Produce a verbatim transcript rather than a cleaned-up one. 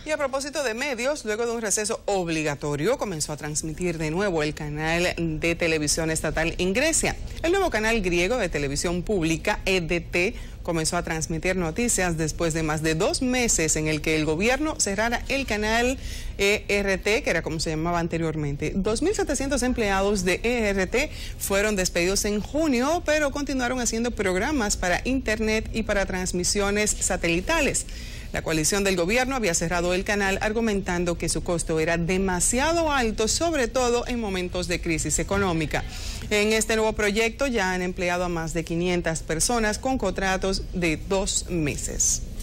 Y a propósito de medios, luego de un receso obligatorio, comenzó a transmitir de nuevo el canal de televisión estatal en Grecia. El nuevo canal griego de televisión pública, E D T, comenzó a transmitir noticias después de más de dos meses en el que el gobierno cerrara el canal E R T, que era como se llamaba anteriormente. dos mil setecientos empleados de E R T fueron despedidos en junio, pero continuaron haciendo programas para internet y para transmisiones satelitales. La coalición del gobierno había cerrado el canal argumentando que su costo era demasiado alto, sobre todo en momentos de crisis económica. En este nuevo proyecto ya han empleado a más de quinientas personas con contratos de dos meses.